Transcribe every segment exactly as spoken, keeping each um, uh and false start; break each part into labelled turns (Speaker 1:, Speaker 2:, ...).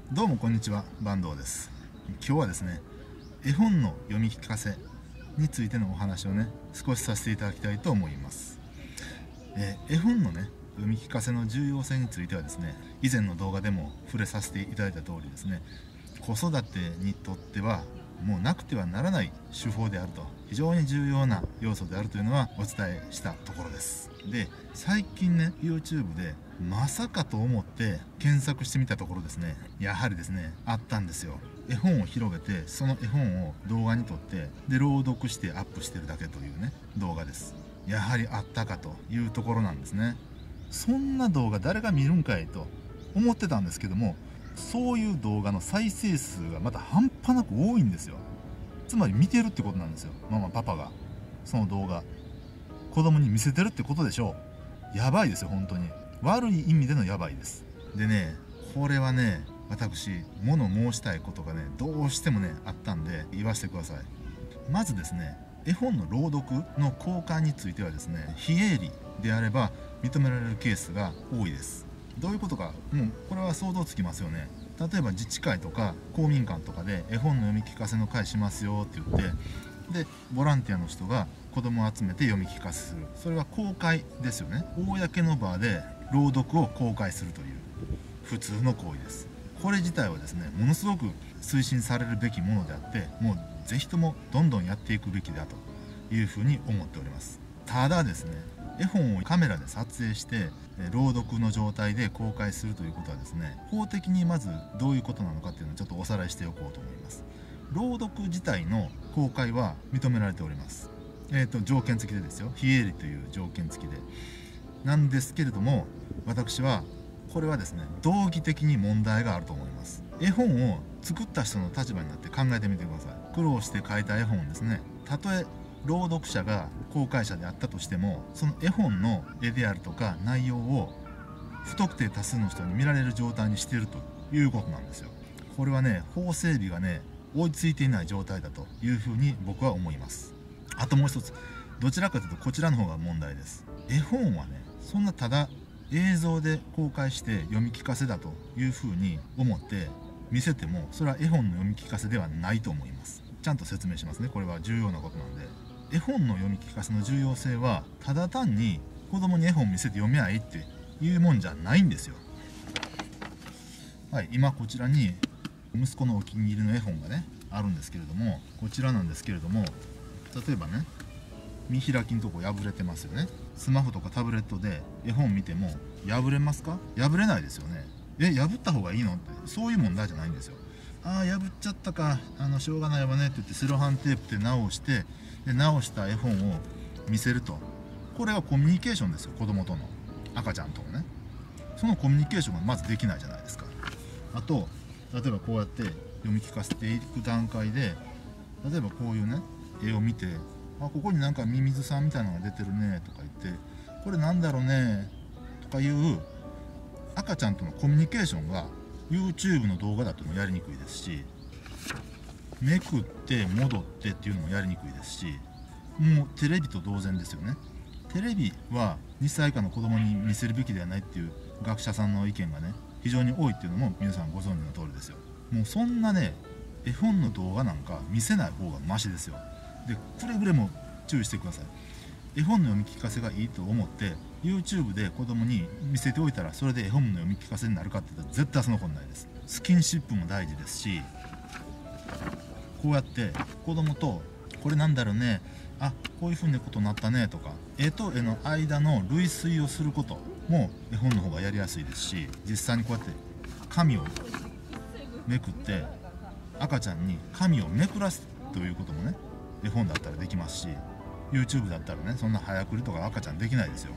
Speaker 1: どうもこんにちは、坂東です。今日はですね、絵本の読み聞かせについてのお話をね、少しさせていただきたいと思います。えー絵本のね、読み聞かせの重要性についてはですね、以前の動画でも触れさせていただいた通りですね、子育てにとってはもうなくてはならない手法であると、非常に重要な要素であるというのはお伝えしたところです。で、最近ね YouTube でまさかと思って検索してみたところですね、やはりですねあったんですよ。絵本を広げて、その絵本を動画に撮ってで朗読してアップしてるだけというね動画です。やはりあったかというところなんですね。そんな動画誰が見るんかいと思ってたんですけども、そういう動画の再生数がまた半端なく多いんですよ。つまり見てるってことなんですよ、ママパパが。その動画子供に見せてるってことでしょう。やばいですよ、本当に。悪い意味でのやばいです。でね、これはね、私物申したいことがねどうしてもねあったんで言わせてください。まずですね、絵本の朗読の公開についてはですね、非営利であれば認められるケースが多いです。どういうことか、もうこれは想像つきますよね。例えば自治会とか公民館とかで絵本の読み聞かせの会しますよって言って、でボランティアの人が子供を集めて読み聞かせする、それは公開ですよね。公の場で朗読を公開するという普通の行為です。これ自体はですね、ものすごく推進されるべきものであって、もうぜひともどんどんやっていくべきだというふうに思っております。ただですね、絵本をカメラで撮影して朗読の状態で公開するということはですね、法的にまずどういうことなのかっていうのをちょっとおさらいしておこうと思います。朗読自体の公開は認められております。えーと条件付きでですよ、非営利という条件付きでなんですけれども、私はこれはですね道義的に問題があると思います。絵本を作った人の立場になって考えてみてください。苦労して書いた絵本ですね、たとえ朗読者が公開者であったとしても、その絵本の絵であるとか内容を不特定多数の人に見られる状態にしているということなんですよ。これはね、法整備がね追いついていない状態だというふうに僕は思います。あともう一つ、どちらかというとこちらの方が問題です。絵本はね、そんなただ映像で公開して読み聞かせだというふうに思って見せても、それは絵本の読み聞かせではないと思います。ちゃんと説明しますね。これは重要なことなんで。絵本の読み聞かせの重要性はただ単に子供に絵本見せて読めないっていうもんじゃないんですよ。はい、今こちらに息子のお気に入りの絵本がねあるんですけれども、こちらなんですけれども、例えばね、見開きのとこ破れてますよね。スマホとかタブレットで絵本見ても破れますか？破れないですよね。え、破った方がいいのって、そういう問題じゃないんですよ。ああ、破っちゃったか、あのしょうがないわねって言ってセロハンテープで直して、で直した絵本を見せると、これはコミュニケーションですよ、子供との、赤ちゃんとのね。そのコミュニケーションがまずできないじゃないですか。あと例えばこうやって読み聞かせていく段階で、例えばこういうね絵を見て、あ、ここになんかミミズさんみたいなのが出てるねとか言って、これなんだろうねとかいう赤ちゃんとのコミュニケーションが YouTube の動画だともやりにくいですし、めくって戻ってっていうのもやりにくいですし、もうテレビと同然ですよね。テレビはにさい以下の子供に見せるべきではないっていう学者さんの意見がね非常に多いっていうのも皆さんご存知の通りですよ。もうそんなね絵本の動画なんか見せない方がマシですよ。でくれぐれも注意してください。絵本の読み聞かせがいいと思って YouTube で子供に見せておいたら、それで絵本の読み聞かせになるかって言ったら絶対そのことないです。スキンシップも大事ですし、こうやって子供とこれなんだろうね、あ、こういうふうなことになったねとか、絵と絵の間の類推をすることも絵本の方がやりやすいですし、実際にこうやって紙をめくって赤ちゃんに紙をめくらすということもね絵本だったらできますし、 YouTube だったらねそんな早送りとか赤ちゃんできないですよ。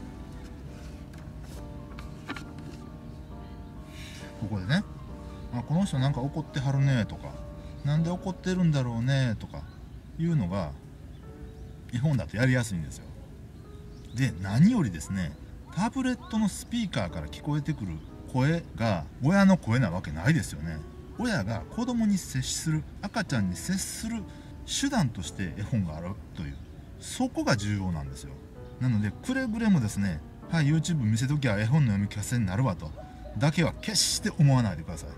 Speaker 1: ここでね、あ、この人なんか怒ってはるねとか、なんで怒ってるんだろうねとかいうのが絵本だとやりやすいんですよ。で何よりですね、タブレットのスピーカーから聞こえてくる声が親の声なわけないですよね。親が子供に接する、赤ちゃんに接する手段として絵本があるという、そこが重要なんですよ。なのでくれぐれもですね、はい YouTube 見せときゃ絵本の読み聞かせになるわとだけは決して思わないでください。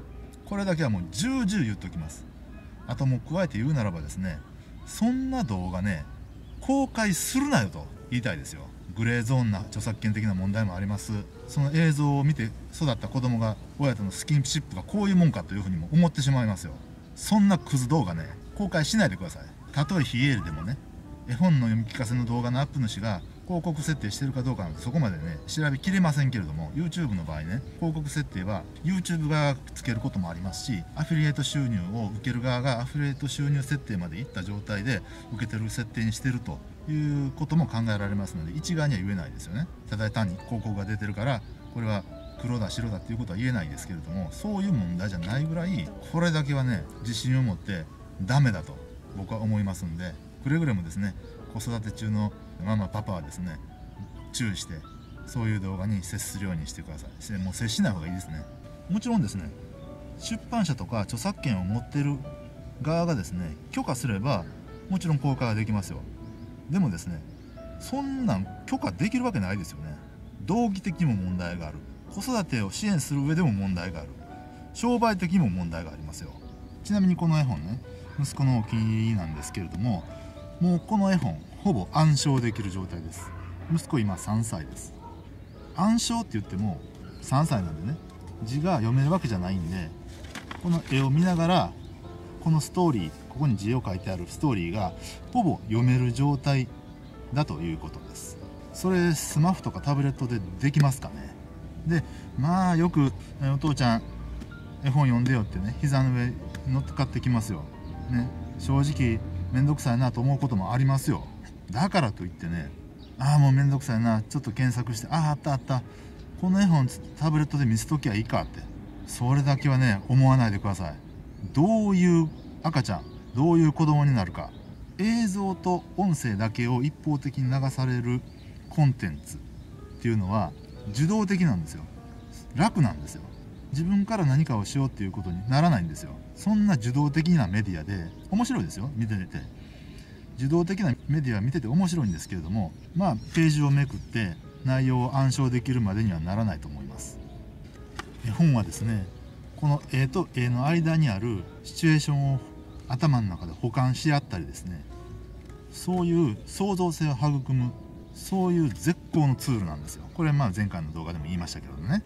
Speaker 1: これだけはもう重々言っときます。あともう加えて言うならばですね、そんな動画ね公開するなよと言いたいですよ。グレーゾーンな著作権的な問題もあります。その映像を見て育った子供が親とのスキンシップがこういうもんかというふうにも思ってしまいますよ。そんなクズ動画ね公開しないでください。たとえ非営利でもね、絵本の読み聞かせの動画のアップ主が広告設定してるかどうかなんてそこまでね調べきれませんけれども、 YouTube の場合ね広告設定は YouTube 側がつけることもありますし、アフィリエイト収入を受ける側がアフィリエイト収入設定までいった状態で受けてる設定にしてるということも考えられますので、一概には言えないですよね。ただ単に広告が出てるからこれは黒だ白だっていうことは言えないですけれども、そういう問題じゃないぐらいこれだけはね自信を持ってダメだと僕は思いますんで、くれぐれもですね子育て中のママパパはですね注意してそういう動画に接するようにしてください。もう接しない方がいいですね。もちろんですね出版社とか著作権を持ってる側がですね許可すればもちろん公開はできますよ。でもですねそんなん許可できるわけないですよね。道義的にも問題がある、子育てを支援する上でも問題がある、商売的にも問題がありますよ。ちなみにこの絵本ね息子のお気に入りなんですけれども、もうこの絵本ほぼ暗唱できる状態です。息子今さんさいです。暗唱って言ってもさんさいなんでね字が読めるわけじゃないんで、この絵を見ながらこのストーリー、ここに字を書いてあるストーリーがほぼ読める状態だということです。それスマホとかタブレットでできますかね。でまあよくお父ちゃん絵本読んでよってね膝の上に乗っかってきますよ、ね、正直めんどくさいなと思うこともありますよ。だからといってね、ああもうめんどくさいなちょっと検索して、あああったあったこの絵本タブレットで見せときゃいいかって、それだけはね思わないでください。どういう赤ちゃん、どういう子供になるか、映像と音声だけを一方的に流されるコンテンツっていうのは受動的なんですよ。楽なんですよ。自分から何かをしようっていうことにならないんですよ。そんな受動的なメディアで面白いですよ、見てて。受動的なメディア見てて面白いんですけれども、まあページをめくって内容を暗唱できるまでにはならないと思います。絵本はですねこの絵と絵の間にあるシチュエーションを頭の中で補完し合ったりですね、そういう創造性を育む、そういう絶好のツールなんですよ。これまあ前回の動画でも言いましたけどね。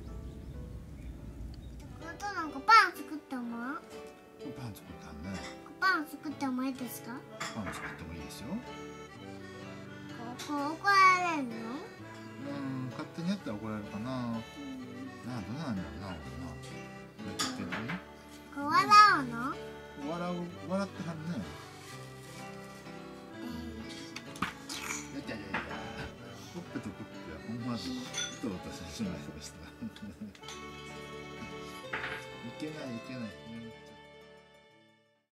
Speaker 2: あとなんかパン作っても
Speaker 1: パン作ったんね。
Speaker 2: パン作ってもいいですか？
Speaker 1: パン作ってもいいですよ。
Speaker 2: ここ怒られるの？
Speaker 1: うん勝手にやったら怒られるかな。なあどうなんだろうな。やってるね。
Speaker 2: こう笑うの？
Speaker 1: 笑う笑ってはるね。いやいやいやほっぺとほっぺは思わずうとうとしてしまいました。いけないいけない。